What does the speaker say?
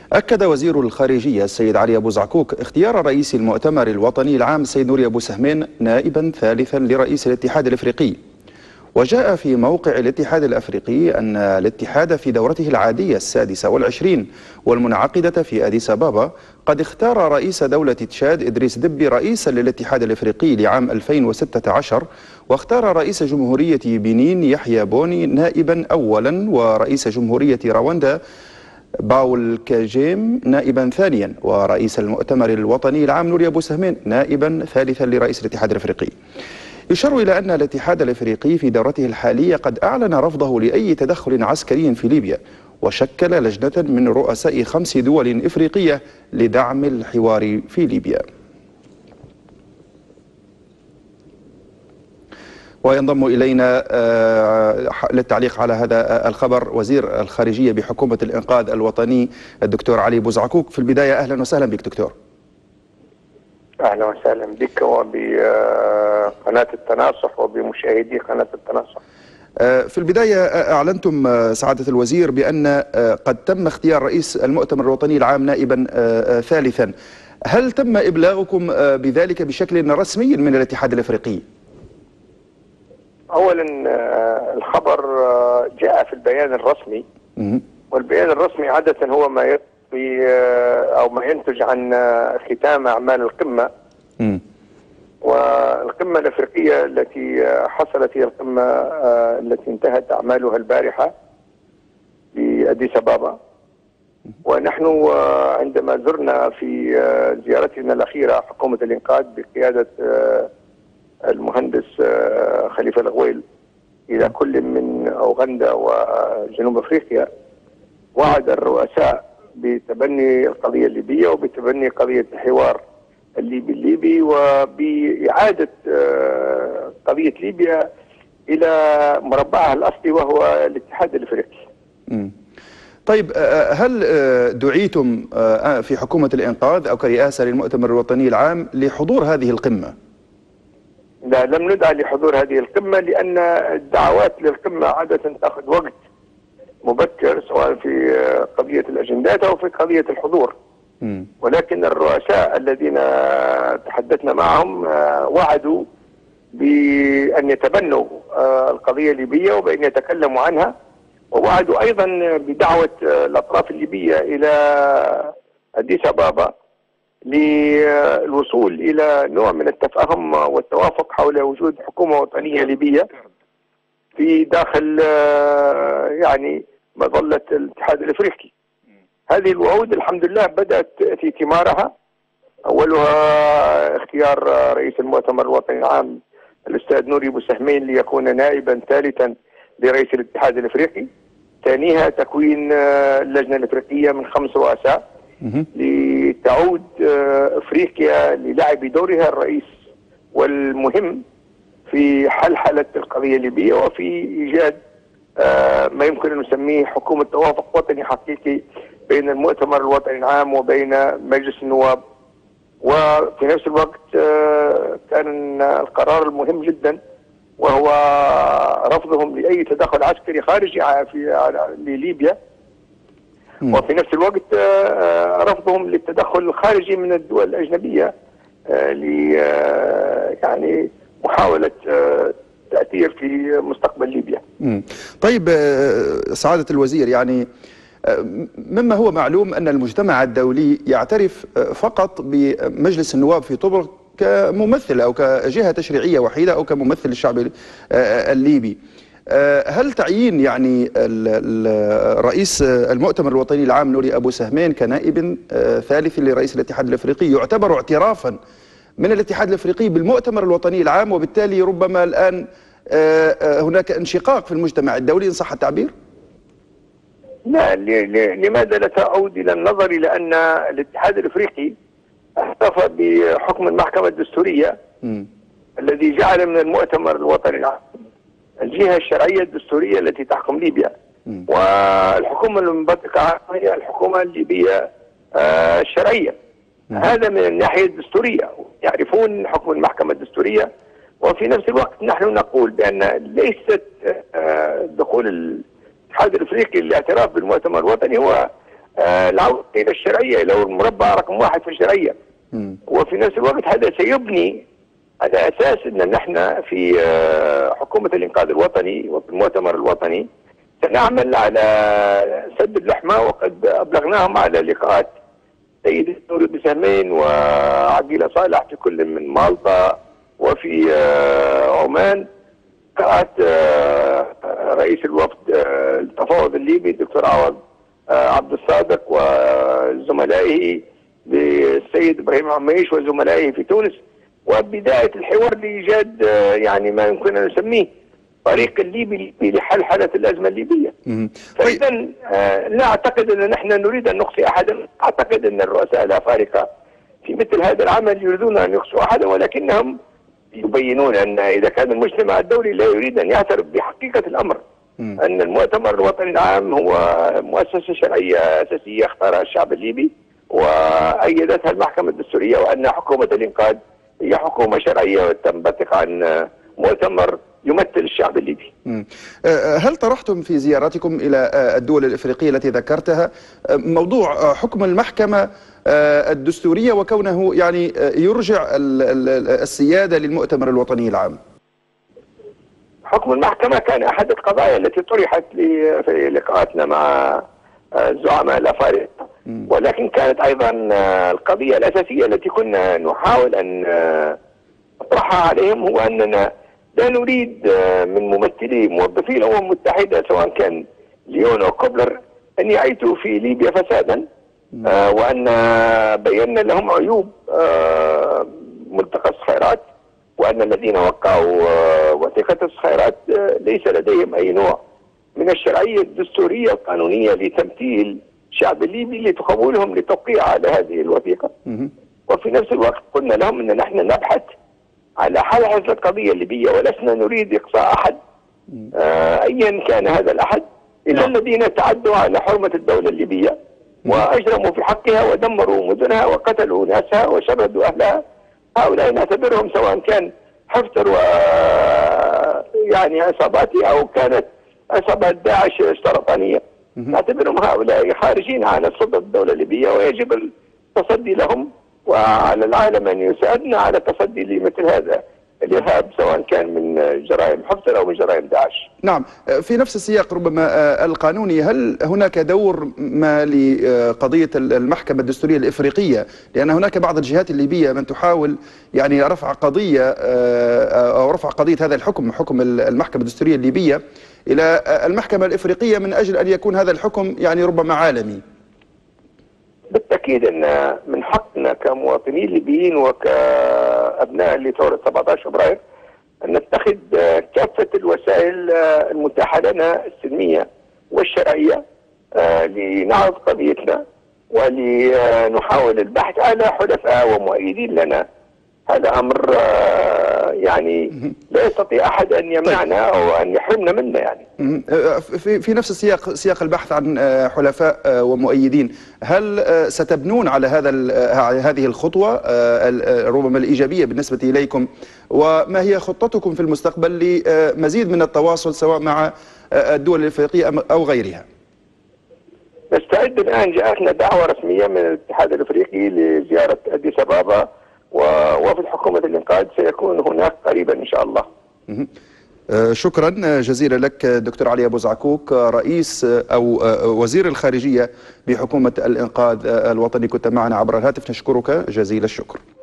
أكد وزير الخارجية السيد علي أبو زعكوك اختيار رئيس المؤتمر الوطني العام السيد نوري أبو سهمين نائبا ثالثا لرئيس الاتحاد الإفريقي. وجاء في موقع الاتحاد الأفريقي أن الاتحاد في دورته العادية 26 والمنعقدة في أديس أبابا قد اختار رئيس دولة تشاد إدريس دبي رئيسا للاتحاد الأفريقي لعام 2016، واختار رئيس جمهورية بنين يحيى بوني نائبا أولا، ورئيس جمهورية رواندا باول كاجيم نائبا ثانيا، ورئيس المؤتمر الوطني العام نوري أبو سهمين نائبا ثالثا لرئيس الاتحاد الأفريقي. يشار إلى أن الاتحاد الأفريقي في دورته الحالية قد أعلن رفضه لأي تدخل عسكري في ليبيا، وشكل لجنة من رؤساء 5 دول إفريقية لدعم الحوار في ليبيا. وينضم إلينا للتعليق على هذا الخبر وزير الخارجية بحكومة الإنقاذ الوطني الدكتور علي أبو زعكوك. في البداية أهلا وسهلا بك دكتور. أهلا وسهلا بك وبقناة التناصح وبمشاهدي قناة التناصح. في البداية أعلنتم سعادة الوزير بأن قد تم اختيار رئيس المؤتمر الوطني العام نائبا ثالثا. هل تم إبلاغكم بذلك بشكل رسمي من الاتحاد الأفريقي؟ أولا الخبر جاء في البيان الرسمي، والبيان الرسمي عادة هو ما يطوي أو ما ينتج عن ختام أعمال القمة. والقمة الأفريقية التي حصلت هي القمة التي انتهت أعمالها البارحة في أديس أبابا. ونحن عندما زرنا في زيارتنا الأخيرة حكومة الإنقاذ بقيادة المهندس خليفة الغويل إلى كل من أوغندا وجنوب أفريقيا، وعد الرؤساء بتبني القضية الليبية وبتبني قضية الحوار الليبي وبإعادة قضية ليبيا إلى مربعها الأصلي وهو الاتحاد الأفريقي. طيب، هل دعيتم في حكومة الإنقاذ أو كرئاسة للمؤتمر الوطني العام لحضور هذه القمة؟ لا، لم ندعى لحضور هذه القمة، لأن الدعوات للقمة عادة تأخذ وقت مبكر سواء في قضية الأجندات أو في قضية الحضور. ولكن الرؤساء الذين تحدثنا معهم وعدوا بأن يتبنوا القضية الليبية وبأن يتكلموا عنها، ووعدوا أيضا بدعوة الأطراف الليبية إلى أديس أبابا للوصول إلى نوع من التفاهم والتوافق حول وجود حكومة وطنية ليبية في داخل يعني مظلة الاتحاد الأفريقي. هذه الوعود الحمد لله بدأت تأتي ثمارها. أولها اختيار رئيس المؤتمر الوطني العام الأستاذ نوري أبو سهمين ليكون نائبا ثالثا لرئيس الاتحاد الأفريقي. ثانيها تكوين اللجنة الأفريقية من 5 رؤساء لتعود أفريقيا للعب دورها الرئيس والمهم في حلحلة القضية الليبية وفي إيجاد ما يمكن أن نسميه حكومة توافق وطني حقيقي بين المؤتمر الوطني العام وبين مجلس النواب. وفي نفس الوقت كان القرار المهم جدا وهو رفضهم لأي تدخل عسكري خارجي لليبيا، وفي نفس الوقت رفضهم للتدخل الخارجي من الدول الأجنبية يعني محاولة تأثير في مستقبل ليبيا. طيب سعادة الوزير، يعني مما هو معلوم أن المجتمع الدولي يعترف فقط بمجلس النواب في طبرق كممثل أو كجهة تشريعية وحيدة أو كممثل للشعب الليبي. هل تعيين يعني رئيس المؤتمر الوطني العام نوري أبو سهمين كنائب ثالث لرئيس الاتحاد الأفريقي يعتبر اعترافا من الاتحاد الأفريقي بالمؤتمر الوطني العام، وبالتالي ربما الآن هناك انشقاق في المجتمع الدولي إن صح التعبير؟ لا، لماذا لا تعود إلى النظر إلى أن الاتحاد الأفريقي احتفى بحكم المحكمة الدستورية الذي جعل من المؤتمر الوطني العام الجهة الشرعية الدستورية التي تحكم ليبيا، والحكومة المنبثقة هي الحكومة الليبية الشرعية. هذا من الناحية الدستورية، يعرفون حكم المحكمة الدستورية. وفي نفس الوقت نحن نقول بأن ليست دخول الاتحاد الأفريقي للاعتراف بالمؤتمر الوطني هو العودة إلى الشرعية، إلى المربع رقم 1 في الشرعية. وفي نفس الوقت هذا سيبني على أساس أن نحن في حكومة الإنقاذ الوطني وفي المؤتمر الوطني سنعمل على سد اللحمة، وقد أبلغناهم على لقاءات سيد نوري بوسهمين وعقيلة صالح في كل من مالطا وفي عمان، لقاءات رئيس الوفد التفاوض الليبي الدكتور عوض عبد الصادق وزملائه بالسيد إبراهيم عميش وزملائه في تونس، وبداية الحوار لإيجاد يعني ما يمكن أن نسميه طريق الليبي لحل حالة الأزمة الليبية. فإذا لا أعتقد أن نحن نريد أن نقصي أحدا، أعتقد أن الرؤساء الأفارقة في مثل هذا العمل يريدون أن يقصوا أحدا، ولكنهم يبينون أن إذا كان المجتمع الدولي لا يريد أن يعترف بحقيقة الأمر أن المؤتمر الوطني العام هو مؤسسة شرعية أساسية اختارها الشعب الليبي وأيدتها المحكمة الدستورية، وأن حكومة الإنقاذ هي حكومة شرعية تنبثق عن مؤتمر يمثل الشعب الليبي. هل طرحتم في زياراتكم إلى الدول الإفريقية التي ذكرتها موضوع حكم المحكمة الدستورية وكونه يعني يرجع السيادة للمؤتمر الوطني العام؟ حكم المحكمة كان أحد القضايا التي طرحت في لقاءاتنا مع الزعماء الأفارقة، ولكن كانت أيضا القضية الأساسية التي كنا نحاول أن نطرحها عليهم هو أننا لا نريد من ممثلي موظفي الأمم المتحدة سواء كان ليون أو كوبلر أن يعيثوا في ليبيا فسادا، وأن بينا لهم عيوب ملتقى الصخيرات، وأن الذين وقعوا وثيقة الصخيرات ليس لديهم أي نوع من الشرعية الدستورية القانونية لتمثيل الشعب الليبي لتقبلهم للتوقيع على هذه الوثيقة. وفي نفس الوقت قلنا لهم أن نحن نبحث على حل هذه القضية الليبية ولسنا نريد إقصاء أحد أيا كان هذا الأحد إلا الذين تعدوا على حرمة الدولة الليبية وأجرموا في حقها ودمروا مدنها وقتلوا ناسها وشردوا أهلها. هؤلاء نعتبرهم سواء كان حفتر و يعني عصاباتي أو كانت عصابات داعش السرطانية، نعتبرهم هؤلاء خارجين عن سلطة الدولة الليبية ويجب التصدي لهم، وعلى العالم أن يساعدنا على التصدي لمثل هذا الإرهاب سواء كان من جرائم حفتر أو من جرائم داعش. نعم، في نفس السياق ربما القانوني، هل هناك دور ما لقضية المحكمة الدستورية الإفريقية؟ لأن هناك بعض الجهات الليبية من تحاول يعني رفع قضية أو رفع قضية هذا الحكم، حكم المحكمة الدستورية الليبية، إلى المحكمة الإفريقية من أجل أن يكون هذا الحكم يعني ربما عالمي. بالتأكيد أن من حقنا كمواطنين ليبيين وكأبناء لثورة 17 فبراير أن نتخذ كافة الوسائل المتاحة لنا السلمية والشرعية لنعرض قضيتنا ولنحاول البحث على حلفاء ومؤيدين لنا. هذا أمر يعني لا يستطيع أحد أن يمنعنا أو أن يحرمنا منه. يعني في نفس السياق، سياق البحث عن حلفاء ومؤيدين، هل ستبنون على هذه الخطوة ربما الإيجابية بالنسبة إليكم؟ وما هي خطتكم في المستقبل لمزيد من التواصل سواء مع الدول الإفريقية أو غيرها؟ نستعد الآن، جاءتنا دعوة رسمية من الاتحاد الأفريقي لزيارة أديس أبابا، وفد حكومة الإنقاذ سيكون هناك قريبا إن شاء الله. شكرا جزيلا لك دكتور علي أبو زعكوك، رئيس أو وزير الخارجية بحكومة الإنقاذ الوطني، كنت معنا عبر الهاتف، نشكرك جزيل الشكر.